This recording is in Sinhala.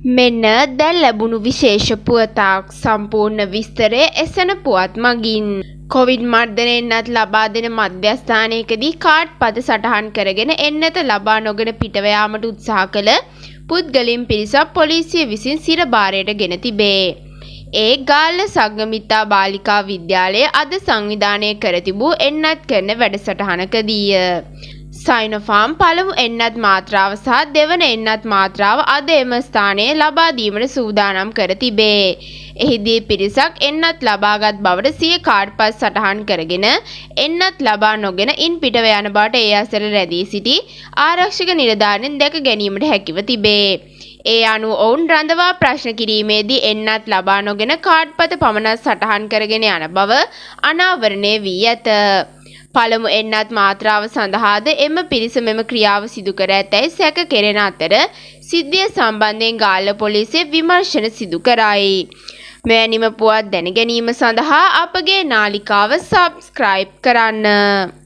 මෙන්න දැන් ලැබුණු විශේෂ පුවතක් සම්පූර්ණ විස්තරය එසෙන පුවත් මගින් කොවිඩ් මර්ධනයෙන්වත් ලබා දෙන මධ්‍යස්ථානයකදී කාඩ් පද සටහන් කරගෙන එන්නත ලබා නොගෙන පිටව යාමට උත්සාහ කළ පුද්ගලයන් පිරිසක් පොලිසිය විසින් සිර බාරයට ගෙන තිබේ. ඒ ගාල්ල සංගමිත්තා බාලිකා විද්‍යාලය අද සංවිධානය කර තිබූ එන්නත් කරන වැඩසටහනකදීය. සයිනෝෆාම් පළමු එන්නත් මාත්‍රාව සහ දෙවන එන්නත් මාත්‍රාව අද එම ස්ථානයේ ලබා දීමට සූදානම් කර තිබේ. එහිදී පිරිසක් එන්නත් ලබාගත් බවට සිය කාඩ් පස් සටහන් කරගෙන එන්නත් ලබා නොගෙන ඉන් පිටව යන බවට ඒ අසල රැඳී සිටි ආරක්ෂක නිලධාරීන් දැක ගැනීමට හැකිව තිබේ. ඒ අනුව ඔවුන් රඳවා ප්‍රශ්න කිරීමේදී එන්නත් ලබා නොගෙන කාඩ් පත පමණක් සටහන් කරගෙන යන බව අනාවරණය වී ඇත. පළමු එන්නත් මාත්‍රාව සඳහාද එම පිරිස මෙම ක්‍රියාව සිදු කර ඇතැයි සැක කෙරෙන අතර සිද්ධිය සම්බන්ධයෙන් ගාල්ල පොලිසිය විමර්ශන සිදු කරයි. මෙවැනිම පුවත් දැන ගැනීම සඳහා අපගේ නාලිකාව සබ්ස්ක්‍රයිබ් කරන්න.